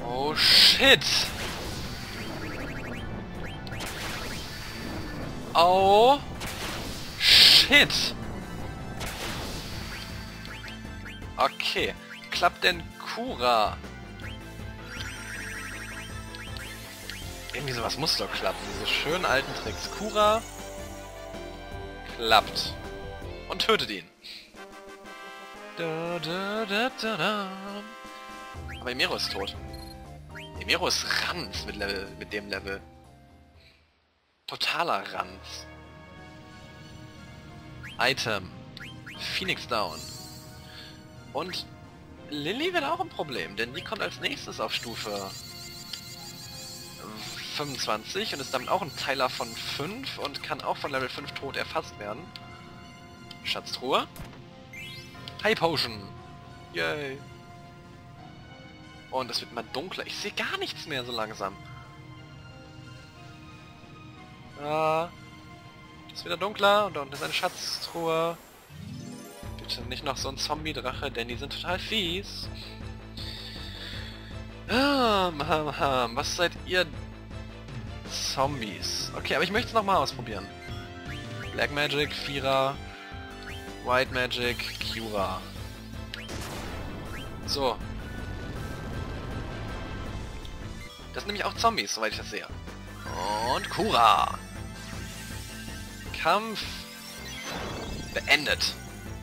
Oh shit! Oh shit! Okay, klappt denn Kura? Irgendwie sowas muss doch klappen. Diese schönen alten Tricks. Kura klappt. Und tötet ihn. Da, da, da, da, da. Aber Emero ist tot. Emero ist Ranz mit dem Level. Totaler Ranz. Item. Phoenix down. Und Lilly wird auch ein Problem, denn die kommt als nächstes auf Stufe 25 und ist damit auch ein Teiler von 5 und kann auch von Level 5 tot erfasst werden. Schatztruhe. High Potion. Yay. Und es wird mal dunkler. Ich sehe gar nichts mehr so langsam. Es wird wieder dunkler und da unten ist eine Schatztruhe. Bitte nicht noch so ein Zombie-Drache, denn die sind total fies. Was seid ihr? Zombies. Okay, aber ich möchte es nochmal ausprobieren. Black Magic, Vierer, White Magic, Cura. So. Das sind nämlich auch Zombies, soweit ich das sehe. Und Cura. Kampf beendet.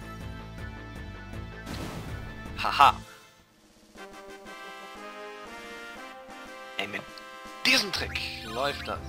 Haha. Ey, mit diesem Trick läuft das.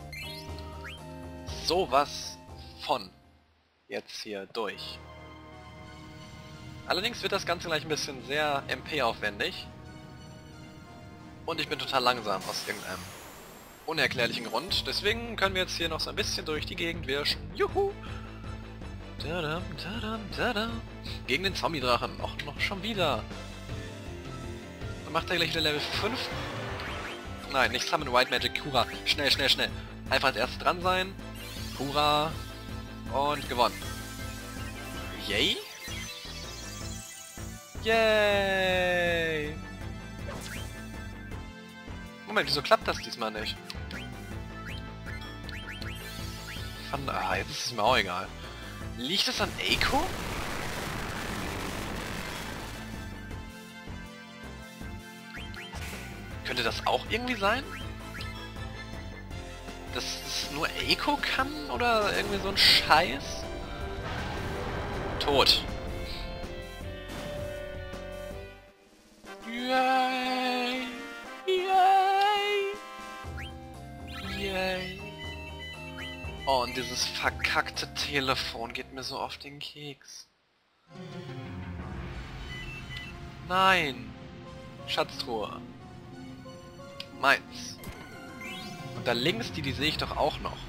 Sowas von jetzt hier durch. Allerdings wird das Ganze gleich ein bisschen sehr MP-aufwendig. Und ich bin total langsam aus irgendeinem unerklärlichen Grund. Deswegen können wir jetzt hier noch so ein bisschen durch die Gegend wirschen. Juhu! Tadam, tadam, tadam. Gegen den Zombie-Drachen. Och, noch schon wieder. Dann macht er gleich wieder Level 5. Nein, nicht Summon White Magic, Cura. Schnell, schnell, schnell. Einfach als erstes dran sein. Cura. Und gewonnen. Yay? Yay! Moment, wieso klappt das diesmal nicht? Jetzt ist es mir auch egal. Liegt es an Eiko? Könnte das auch irgendwie sein? Dass es nur Eiko kann? Oder irgendwie so ein Scheiß? Tot. Yay! Yay! Yay! Oh, und dieses verkackte Telefon geht mir so auf den Keks. Nein! Schatztruhe. Meins. Und da links, die sehe ich doch auch noch.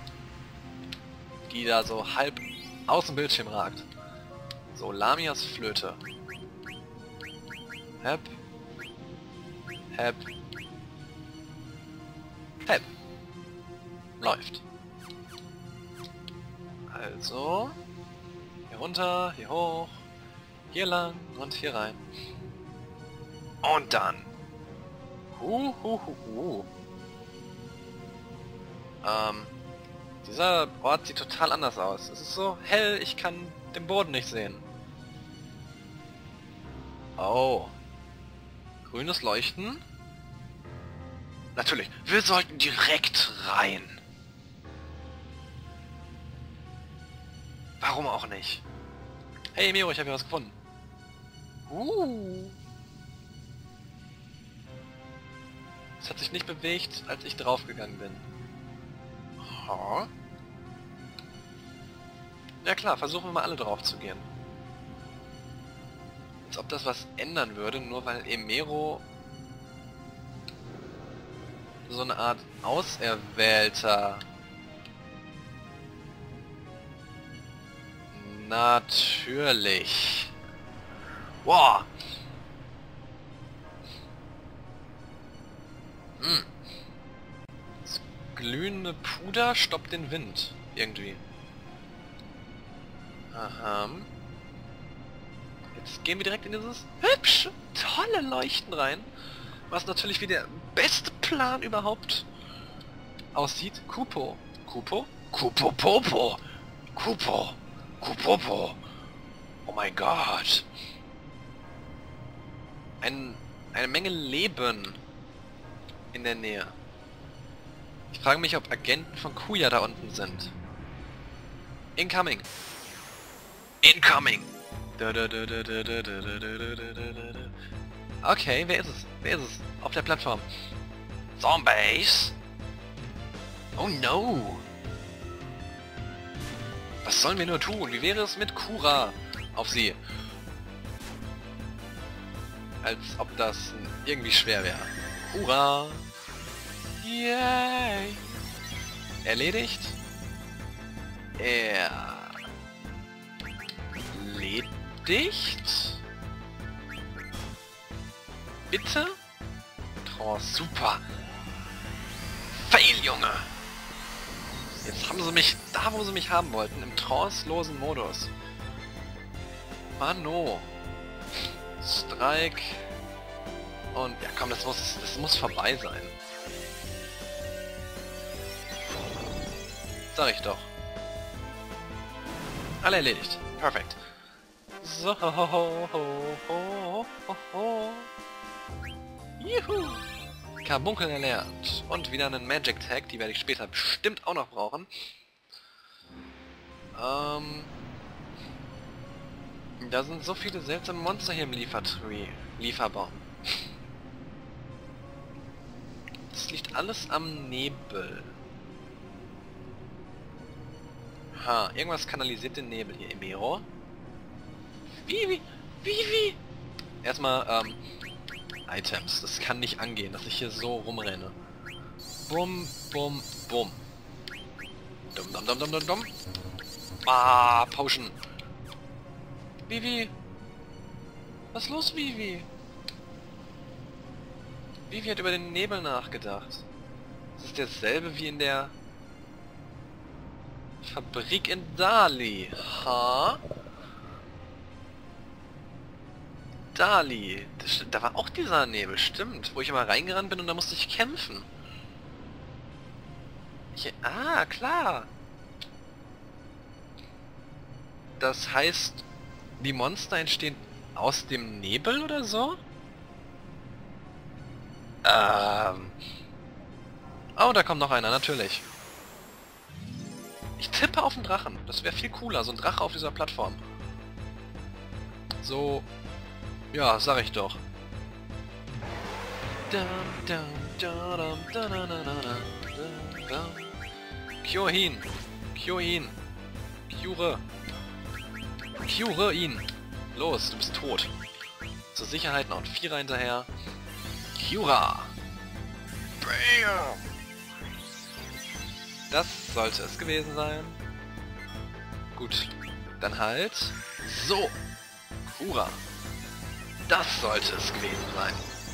Die da so halb aus dem Bildschirm ragt. So, Lamias Flöte. Hep. Hep. Hep. Läuft. Also. Hier runter, hier hoch. Hier lang und hier rein. Und dann. Dieser Ort sieht total anders aus. Es ist so hell, ich kann den Boden nicht sehen. Oh. Grünes Leuchten. Natürlich, wir sollten direkt rein. Warum auch nicht? Hey Miro, ich habe hier was gefunden. Es hat sich nicht bewegt, als ich draufgegangen bin. Oh. Ja klar, versuchen wir mal alle drauf zu gehen. Als ob das was ändern würde, nur weil Emero so eine Art Auserwählter. Natürlich. Wow. Das glühende Puder stoppt den Wind. Irgendwie. Aha. Jetzt gehen wir direkt in dieses hübsche, tolle Leuchten rein. Was natürlich wie der beste Plan überhaupt aussieht. Kupo. Kupo? Kupo Popo. Kupo. Kupopo. Oh mein Gott. Eine Menge Leben in der Nähe. Ich frage mich, ob Agenten von Kuja da unten sind. Incoming. Incoming. Okay, wer ist es? Wer ist es? Auf der Plattform. Zombies? Oh no. Was sollen wir nur tun? Wie wäre es mit Kura auf sie? Als ob das irgendwie schwer wäre. Kura. Yay. Erledigt. Erledigt. Bitte? Trance, super. Fail, Junge. Jetzt haben sie mich da, wo sie mich haben wollten, im trancelosen Modus. Mano. Strike. Und ja komm, das muss vorbei sein. Sag ich doch. Alle erledigt. Perfekt. So. Juhu. Carbunkel erlernt. Und wieder einen Magic Tag, die werde ich später bestimmt auch noch brauchen. Da sind so viele seltsame Monster hier im Lieferbaum. Das liegt alles am Nebel. Ha, irgendwas kanalisiert den Nebel hier. Emero. Wie? Erstmal, Items. Das kann nicht angehen, dass ich hier so rumrenne. Bum, bum, bum. Dum. Ah, Potion. Vivi. Was ist los, Vivi? Vivi hat über den Nebel nachgedacht. Das ist derselbe wie in der Fabrik in Dali. Ha? Dali. Da war auch dieser Nebel, stimmt. Wo ich immer reingerannt bin und da musste ich kämpfen. Ah, klar. Das heißt, die Monster entstehen aus dem Nebel oder so? Oh, da kommt noch einer, natürlich. Ich tippe auf einen Drachen. Das wäre viel cooler, so ein Drache auf dieser Plattform. So... Ja, sag ich doch. Kyohin. Kyohin. Cure ihn. Los, du bist tot. Zur Sicherheit noch ein Vierer hinterher. Cura. Bam. Das sollte es gewesen sein. Gut, dann halt. So. Cura. Das sollte es gewesen sein.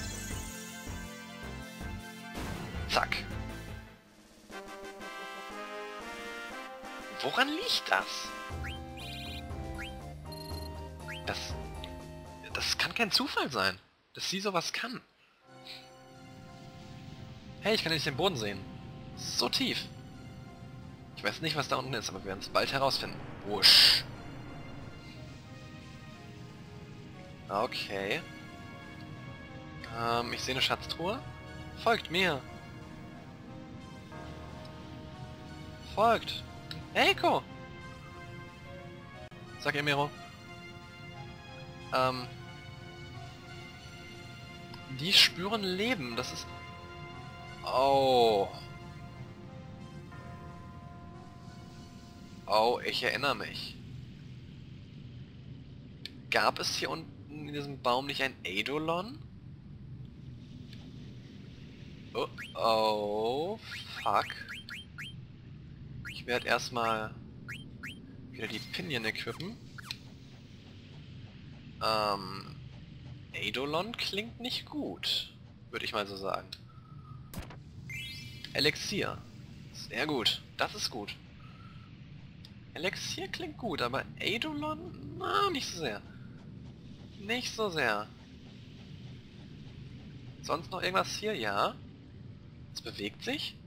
Zack. Woran liegt das? Das kann kein Zufall sein, dass sie sowas kann. Hey, ich kann nicht den Boden sehen. So tief. Ich weiß nicht, was da unten ist, aber wir werden es bald herausfinden. Wusch. Okay. Ich sehe eine Schatztruhe. Folgt mir. Folgt. Eiko! Sag Emero. Die spüren Leben. Das ist... Oh. Oh, ich erinnere mich. Gab es hier unten in diesem Baum nicht ein Eidolon? Oh, oh, fuck. Ich werde erstmal wieder die Pinion equippen. Eidolon klingt nicht gut, würde ich mal so sagen. Elixier. Sehr gut. Das ist gut. Elixier klingt gut, aber Eidolon? Na, nicht so sehr. Nicht so sehr. Sonst noch irgendwas hier? Ja. Es bewegt sich.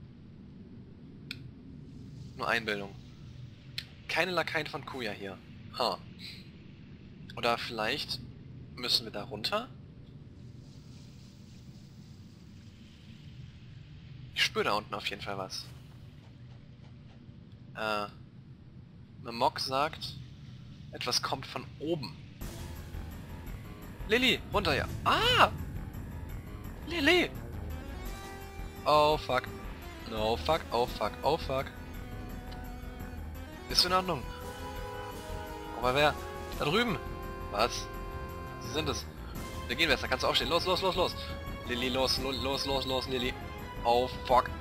Nur Einbildung. Keine Lakaien von Kuja hier. Ha. Oder vielleicht müssen wir da runter? Ich spüre da unten auf jeden Fall was. Mok sagt, etwas kommt von oben. Lilly, runter ja. Ah! Lilly! Oh fuck. No fuck, oh fuck, oh fuck. Ist in Ordnung. Aber wer? Da drüben! Was? Sie sind es. Wir gehen besser, kannst du aufstehen. Los, los, los, los! Lilly, los, los, los, los, los, Lilly. Oh fuck.